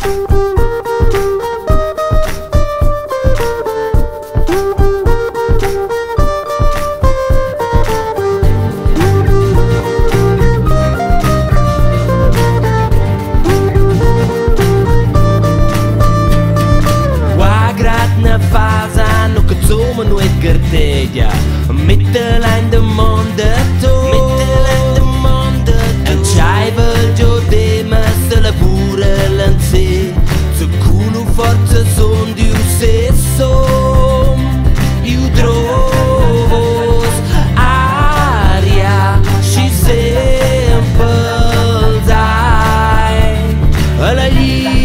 Nu et carteggia, mettela in mondo en scheibe giò de ma se la pure lance se culo forza son di un sesso io trovos aria ci sempre dai alla